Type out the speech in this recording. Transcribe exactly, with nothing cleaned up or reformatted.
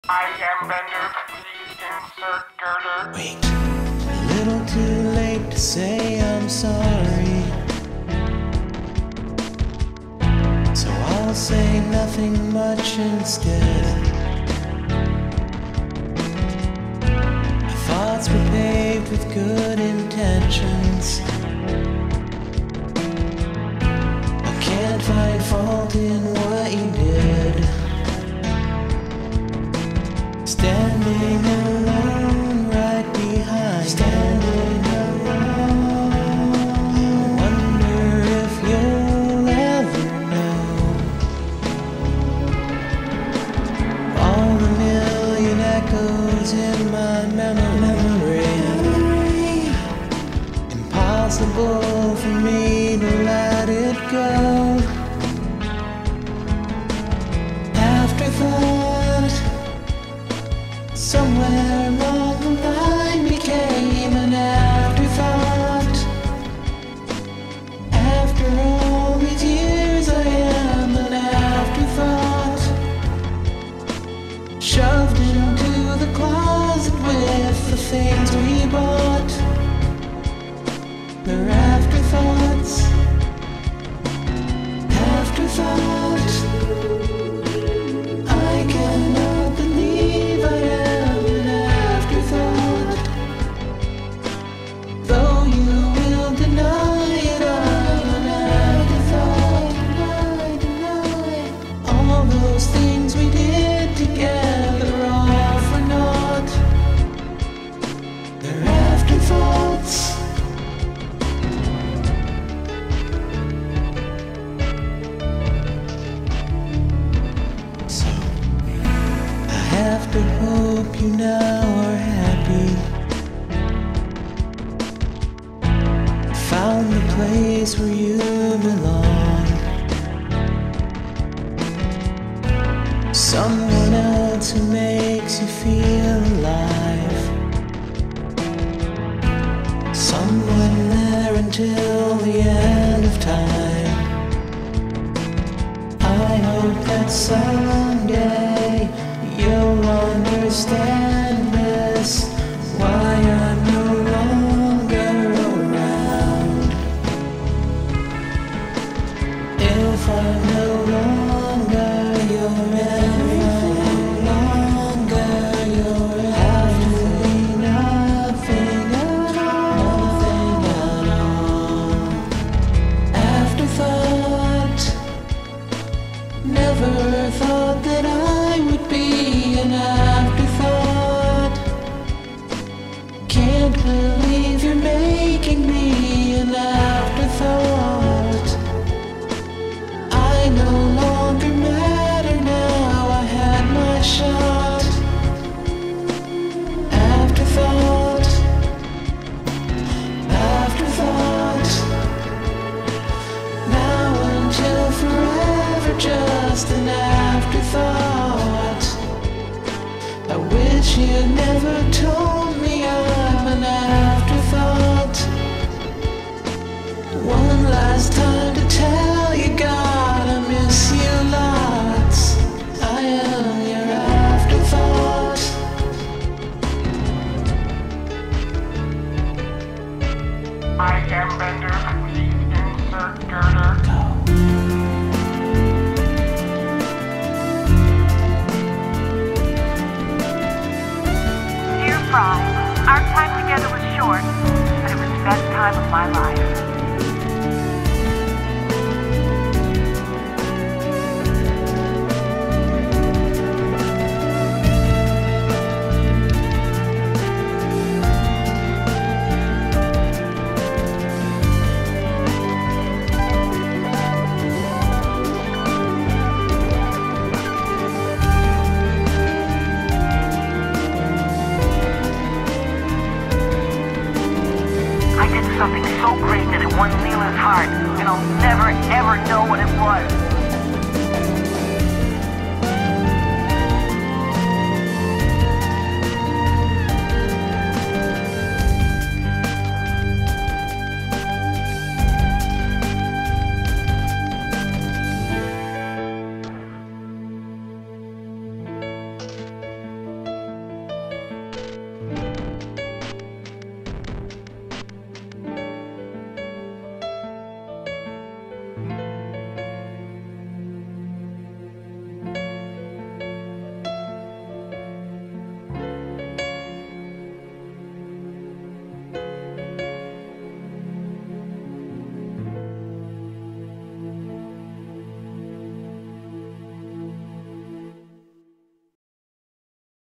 I am Bender, please insert girder. Wait, a little too late to say I'm sorry, so I'll say nothing much instead. My thoughts were paved with good intentions. I can't find fault in what you did. Standing alone right behind, standing alone. I wonder if you'll ever know all the million echoes in my memory. Impossible for me to let it go. Afterthought somewhere along the line became an afterthought. After all these years I am an afterthought, shoved into the closet with the things we bought. They're afterthoughts, afterthoughts. I cannot believe I am an afterthought. Though you will deny it, I'm an afterthought. Deny, deny. All those things we did together, all for naught. They're afterthoughts. So I have to hope you now are happy. Found the place where you belong. Someone else who makes you feel alive. Someone there until the end of time. I hope that someday you'll understand this, why I'm no longer around. If I'm no longer your everything, no longer your everything, nothing at all, nothing at all. Afterthought, never thought that I would be an afterthought. Can't believe you're making me an afterthought. I no longer matter now, I had my shot. Afterthought, afterthought. Now until forever, just an afterthought. I wish you'd never told me I'm an afterthought. One last time to tell you, God, I miss you lots. I am your afterthought. I am Bender, please insert girder. Go. Dear Fry, our time together was short, but it was the best time of my life. Something so great that it won Neela's heart, and I'll never ever know what it was.